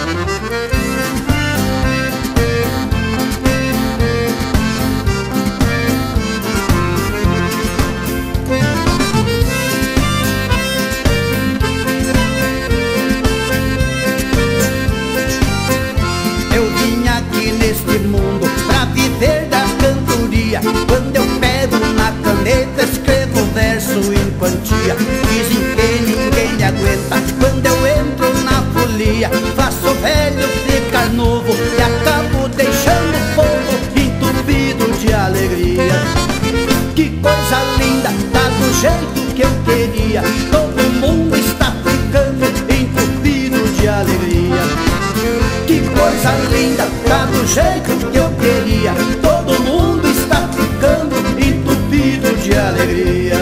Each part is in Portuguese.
Neste mundo pra viver da cantoria, quando eu pego na caneta escrevo verso em quantia. Dizem que ninguém me aguenta quando eu entro na folia. Faço velho ficar novo e acabo deixando o povo entupido de alegria. Que coisa linda, tá do jeito que eu queria. Todo mundo está ficando entupido de alegria. Que coisa linda, tá do jeito que eu queria. Todo mundo está ficando entupido de alegria.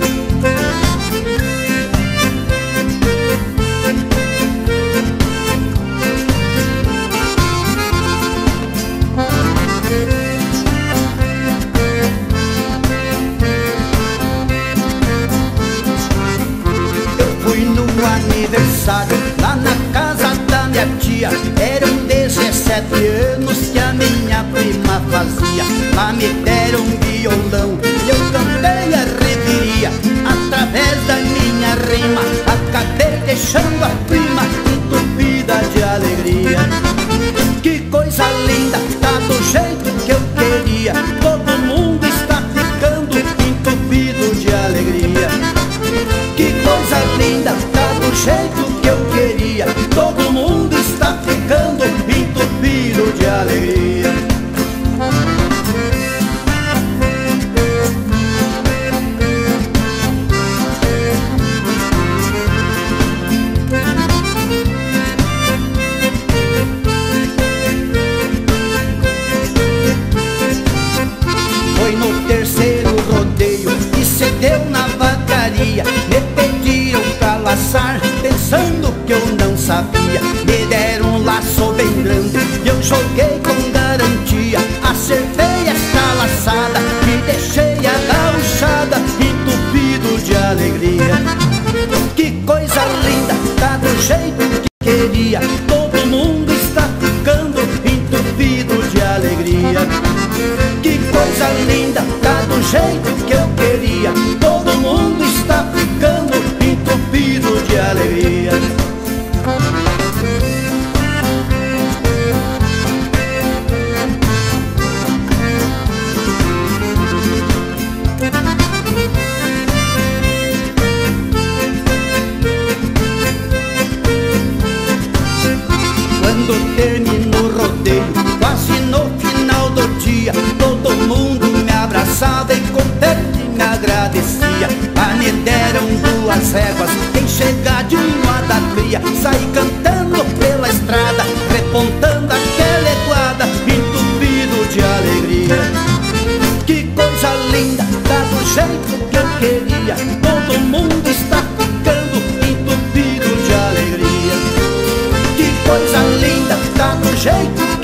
Eu fui no aniversário lá na casa da minha tia. Eram 17 anos que a minha prima fazia. Lá me deram um violão e eu cantei a reveria. Através da minha rima acabei deixando a prima entupida de alegria. Que coisa linda, tá do jeito que eu queria. Todo mundo está ficando entupido de alegria. Que coisa linda, tá do jeito que eu queria. Todo mundo está ficando entupido de alegria. Foi no terceiro rodeio que cedeu na vacaria. Me pediram pra laçar pensando que eu não sabia. Me deram um laço bem grande e eu joguei com garantia. Acertei esta laçada e deixei a gauchada entupido de alegria. Que coisa linda, tá do jeito que queria. Todo mundo está ficando entupido de alegria. Que coisa linda, tá do jeito que eu queria. Todo mundo está ficando entupido de alegria. Quando terminou o rodeio, quase no final do dia, todo mundo me abraçava e contente me agradecia. Ah, me deram 2 réguas, quem chegadinho a da cria. Saí cantando pela estrada, repontando aquela eguada, entupido de alegria. Que coisa linda, tá do jeito que eu queria. Todo mundo está ficando entupido de alegria. Que coisa linda, tá do jeito